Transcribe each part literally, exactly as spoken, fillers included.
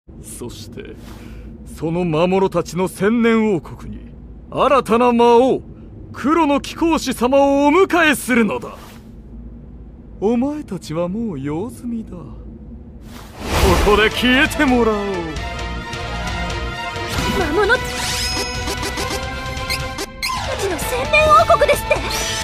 そしてその魔物たちの千年王国に新たな魔王黒の貴公子様をお迎えするのだ。お前たちはもう用済みだ。ここで消えてもらおう。 魔物たちの千年王国ですって。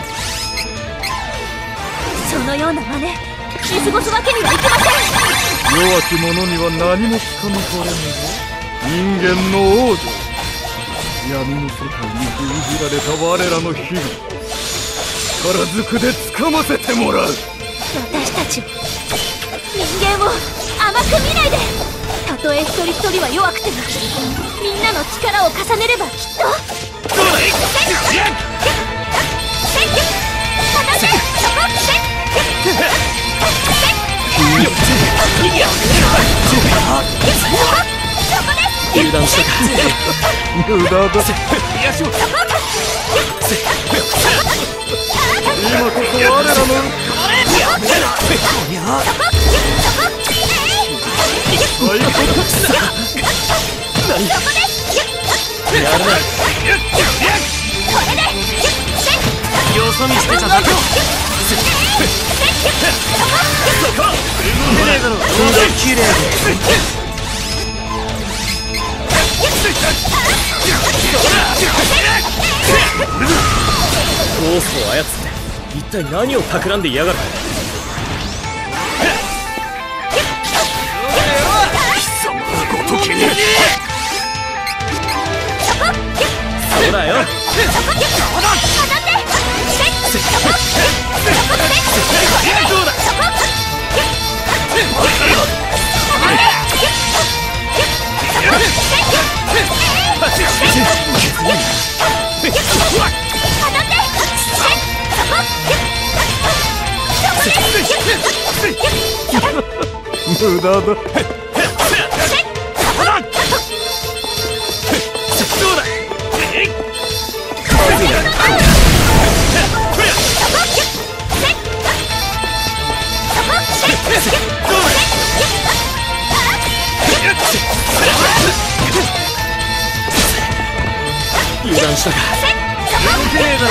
そのような真似見過ごすわけにはいきません。 弱き者には何もつかみ取れぬぞ。人間の王女、闇の世界に封じられた我らの日々、力ずくで掴ませてもらう。 私たちを、人間を甘く見ないで。たとえ一人一人は弱くてもみんなの力を重ねればきっと。 油断したか。無駄だ。今こそ我らのやるな。よそ見してちゃダメよ。きれいだ。ゴーストを操って一体何を企んでいやがる。貴様のごときに。そうだよ。無駄だ。油断したか。動けねえだろ。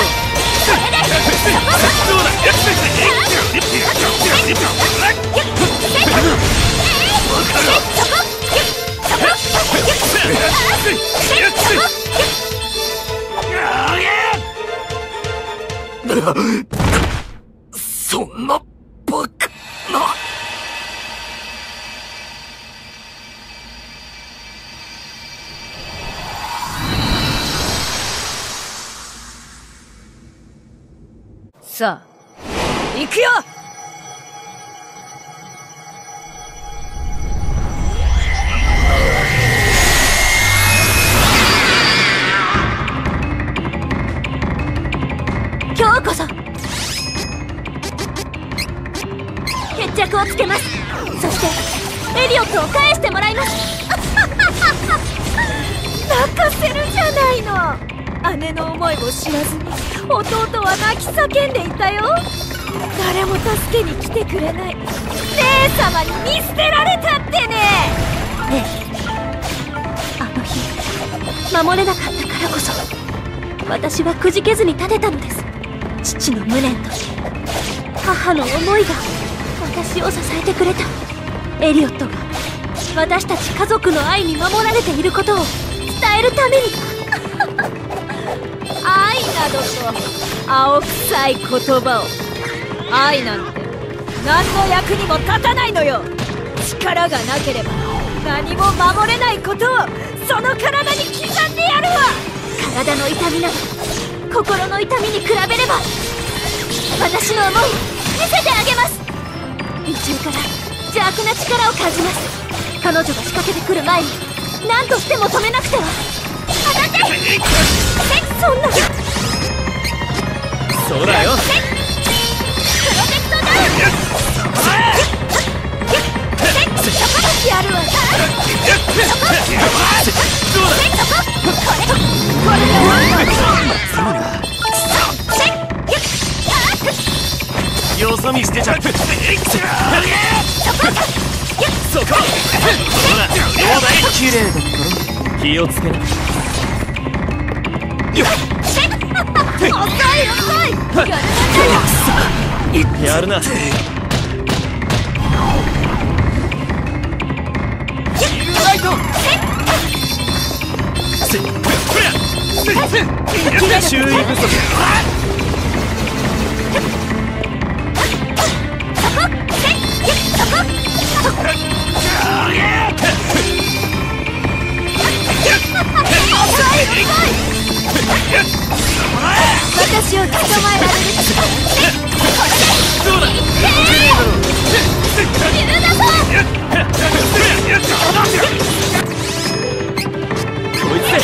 そんなバカな。 さあ行くよ。今日こそ決着をつけます。そしてエリオットを返してもらいます。泣かせるじゃないの。姉の思いを知らずに弟は泣き叫んでいたよ。誰も助けに来てくれない。姉様に見捨てられたってね。ええ、あの日守れなかったからこそ私はくじけずに立てたのです。父の無念と母の思いが私を支えてくれた。エリオットが私たち家族の愛に守られていることを伝えるために。愛などと青臭い言葉を。愛なんて何の役にも立たないのよ。力がなければ何も守れないことをその体に刻んでやるわ。体の痛みなど心の痛みに比べれば私の思い見せてあげます。宇宙から邪悪な力を感じます。彼女が仕掛けてくる前に何としても止めなくては。当たって。そんな。 そうだよ。 プロテクトダウン。やるわ。これで終わるの。 よそ見してちゃ。そこ。ほら、両代。 綺麗だったろ。気をつけな。よっ遅い遅い、やるな。 やるな。ライト注意不足。 私を捕まえられる。 どうだ。こいつで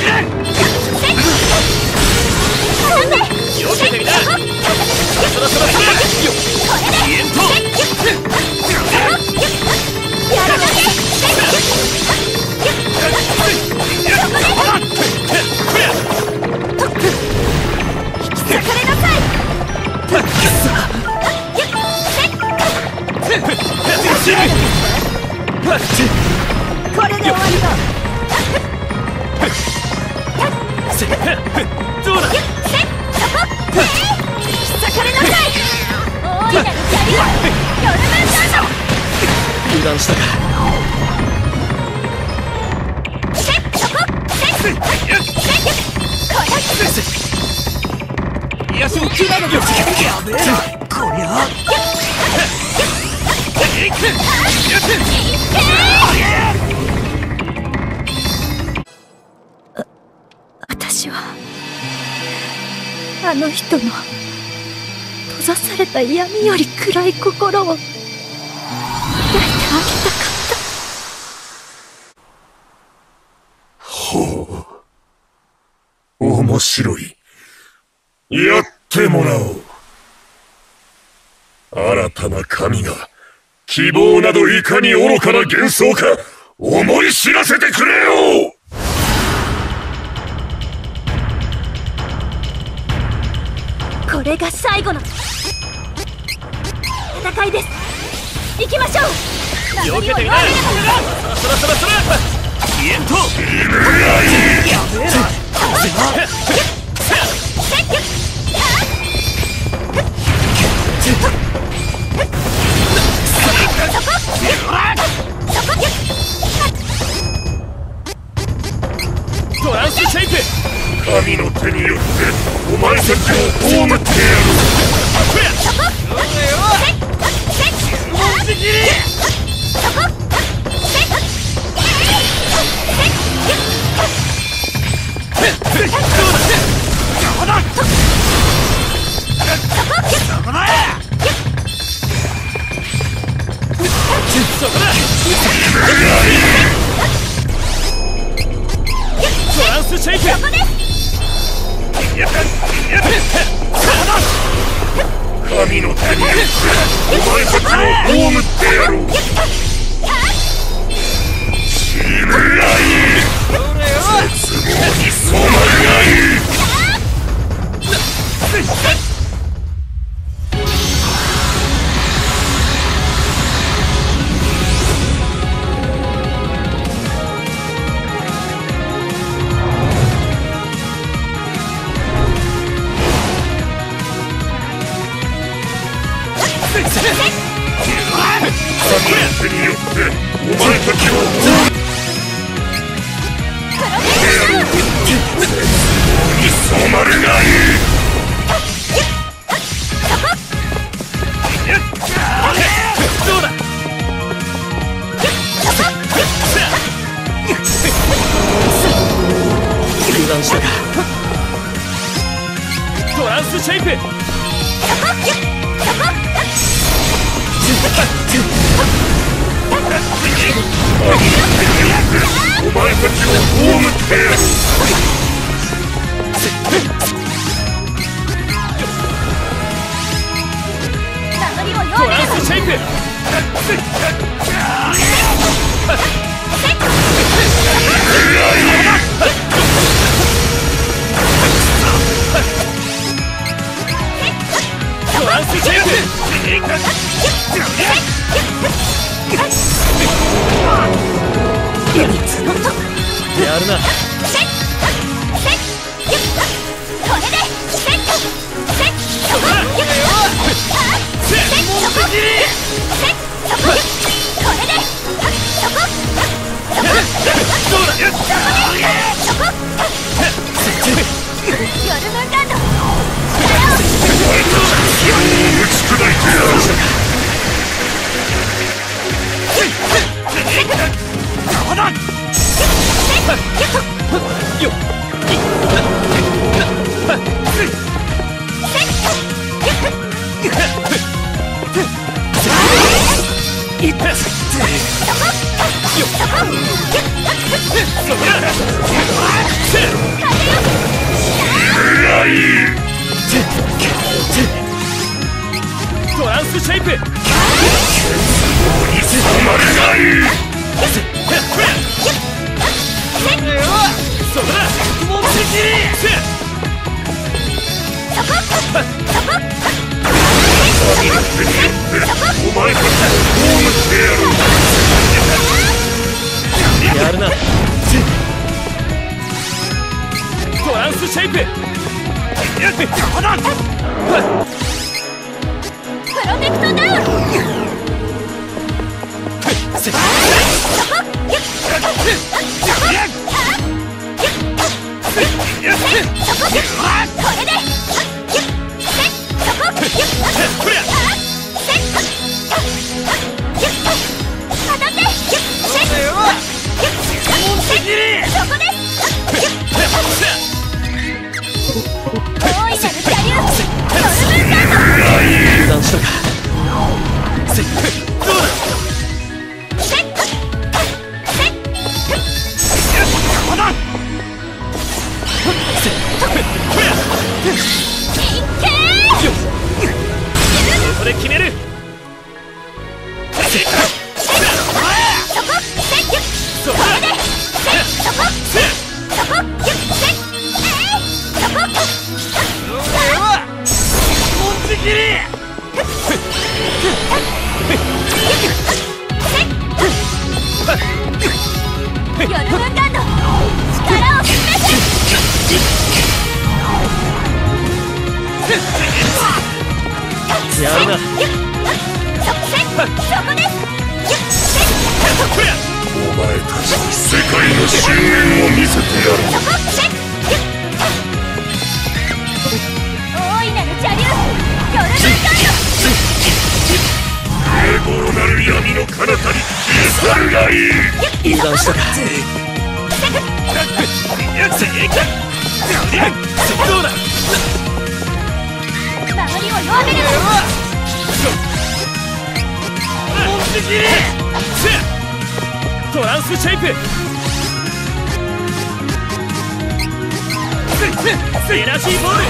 よけてみな。そらそらそらよっイエントやるだけ。これで終わりだ。 どうだ。 引っ裂かれなさい。大いなるキャリアヨルマンサンド。 油断したか。癒しを食らうのよ。やべえなこりゃ。 私はあの人の閉ざされた闇より暗い心を抱いてあげたかった。 ほう、面白い。やってもらおう。新たな神が希望などいかに愚かな幻想か思い知らせてくれよ。 これが最後の戦いです。行きましょう。 よけてみな。そらそらそらイエントイブライやべえな。トランスシェイプ。 神の手によってお前たちを葬ってやる。 トランスシェイプ。 神の手によってお前たちを葬ってやろう。シムライ絶望に染まるがいい。神の手によってお前たちを葬ってやろう。絶望に染まるがいい。 どうだ。油断したか。トランスシェイプ。 お前たちを葬ってやる。 トランスシェイプ。トランスシェイプ。 やりつやるな。トランスシェイプ。そこだ。もう切り。お前たち葬ってやろう。やるな。トランスシェイプ。 プロテクトダウン。 これ決める。やるな。お前たちに世界の終焉を見せてやる。 大いなる邪竜ヨルム永劫なる闇の彼方に消え去るがいい。 油断したか。どうだ。 守りを弱める。 トランスシェイプ。エナジーボール。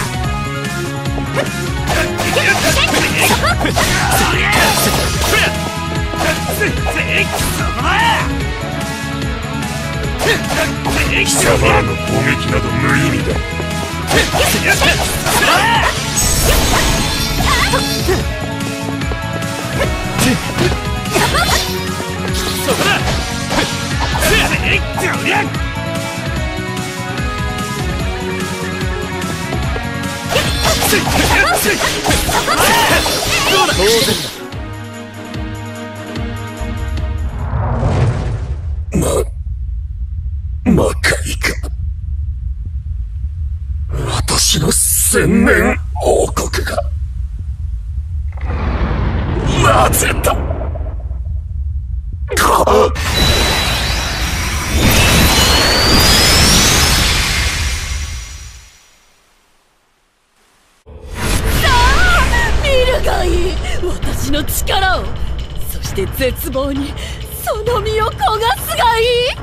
貴様の攻撃など無意味だ。そこだ。どうだ。当然だ。ま、魔界か。私の千年王国が。なぜだ。 私の力を、そして絶望にその身を焦がすがいい。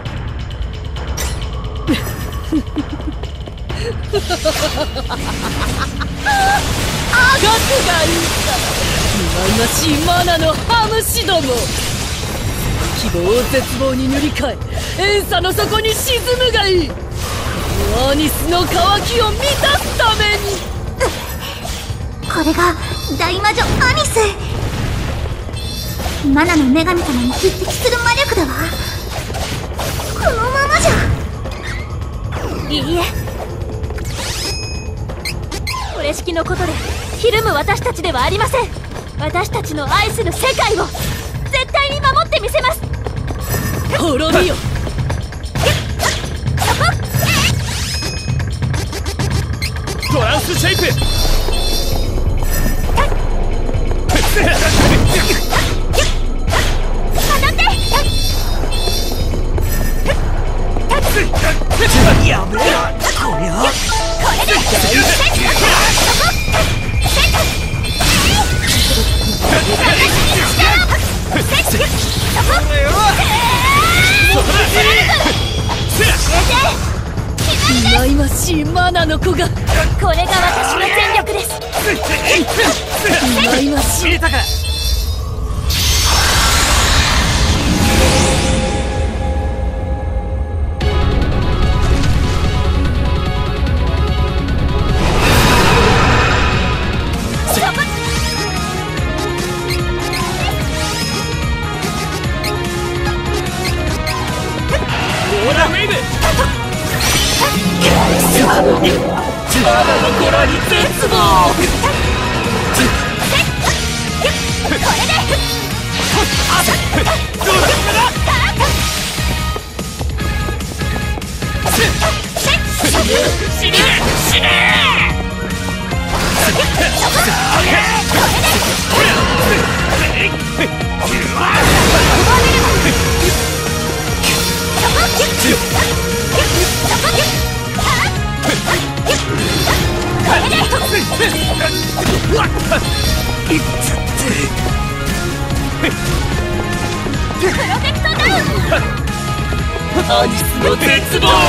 あがくがいいさ。忌々しいマナのハムシども。希望を絶望に塗り替え、遠さの底に沈むがいい。アニスの渇きを満たすために。 これが大魔女アニス。マナの女神様に匹敵する魔力だわ。こいいえ、これ式のことでひるむ私たちではありません。私たちの愛する世界を絶対に守ってみせます。滅びよ。 トランスシェイプ。 やべえ、こりゃこれで忌ましいマナの子が、これが私の全力です。忌ましい。 アニスの絶望。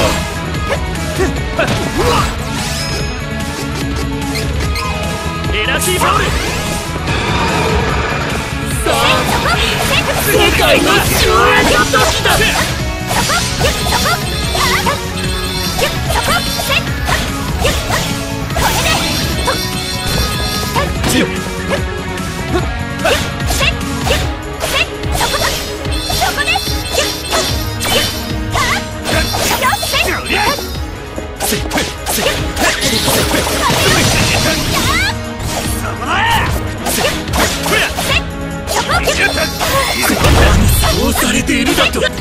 エナジーパウル。さあ、世界の終焉の時だ。そうされているだと。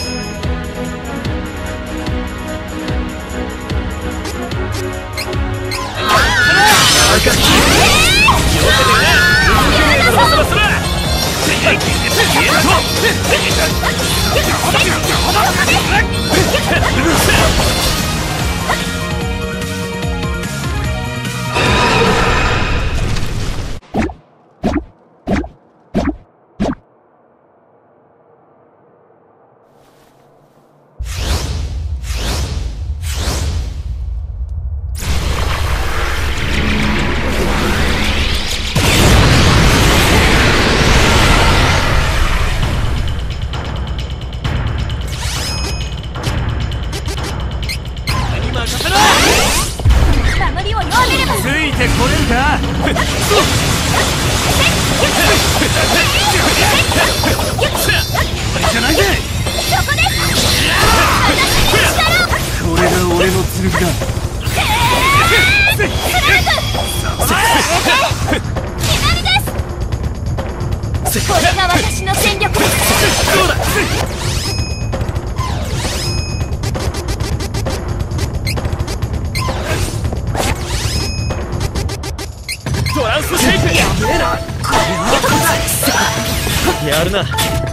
やるな。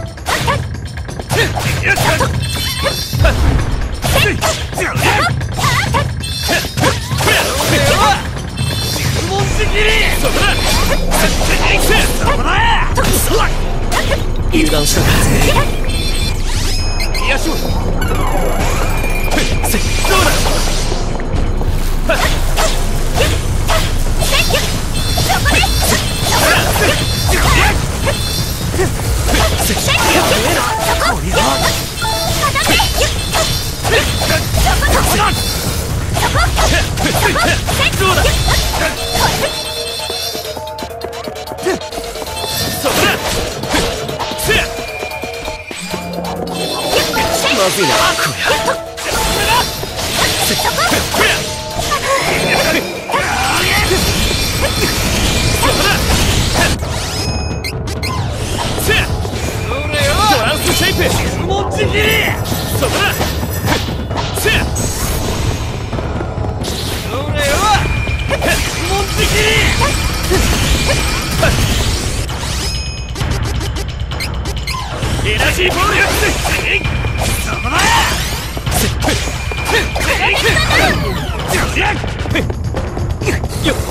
油断したか。よし。どうだ。まずいな、こりゃ。 トランスシェイプもちぎりそこだせやそれよもちぎりエナジーボールそこだよっ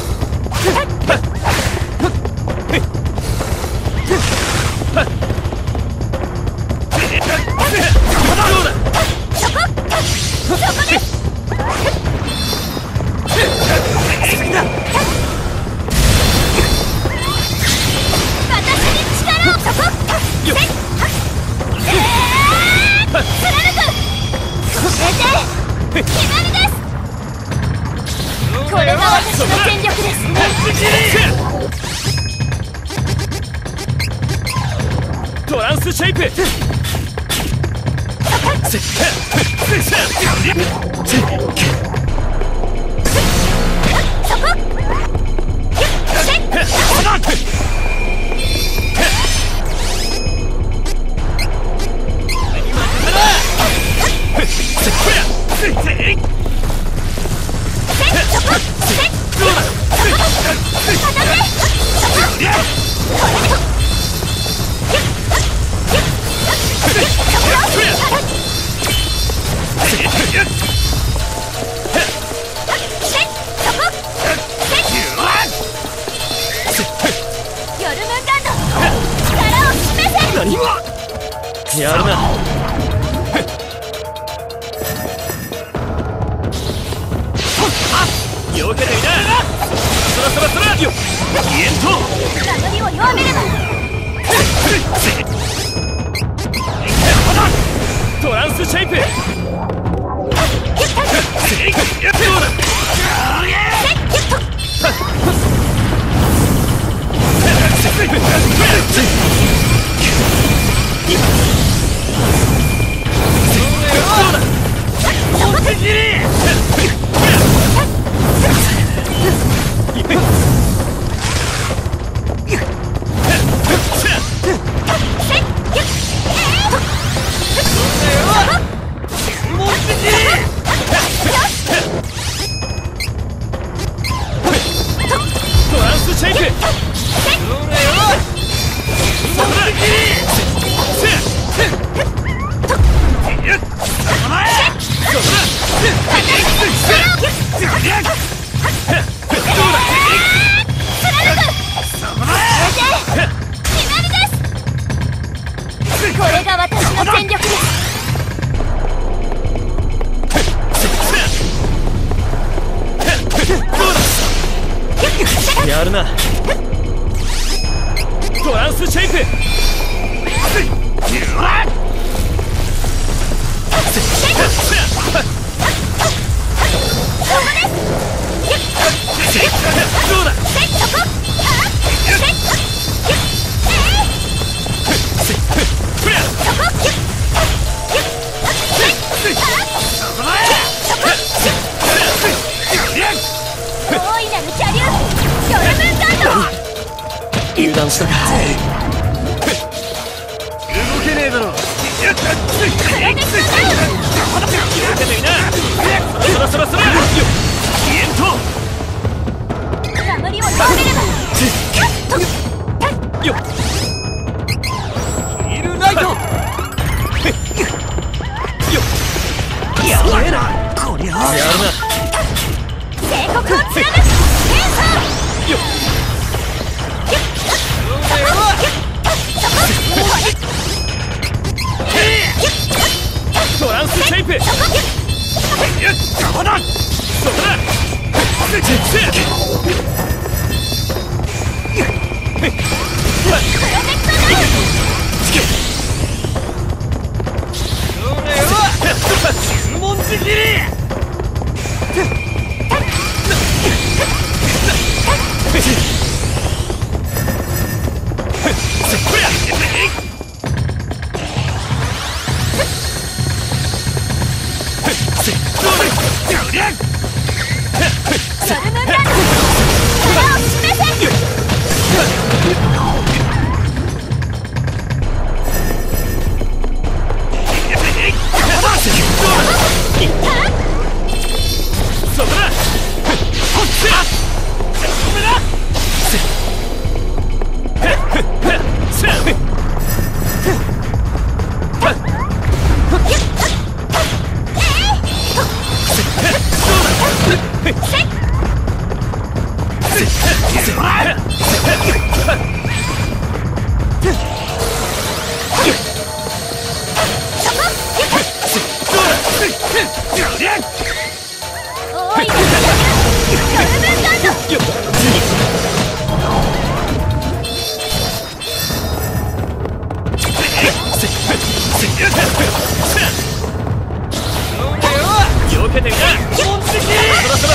これが私の全力ですね。 トランスシェイプやるな。よけていな。そらそらそらよ。イエント。 名乗りを弱めれば。 トランスシェイプ。 これが私の全力です。 やるな。トランスシェイプ。どうだ。 大いなるキャリアドラムンガンド。 油断したか。動けねえだろ。そらそらそら。イエント。 名乗りを弱めれば。 よっ。ヒールライト。よっ。やべえな。こりゃ。やるな。 帝国を貫く天才。 よっ。トランスシェイプ。そこだ。注文ちぎり。 ムムンランド力を示せ。 そこだ。ほっせ。ごめんな。 おいで、カルムンランド。 避けてみな。そろそろ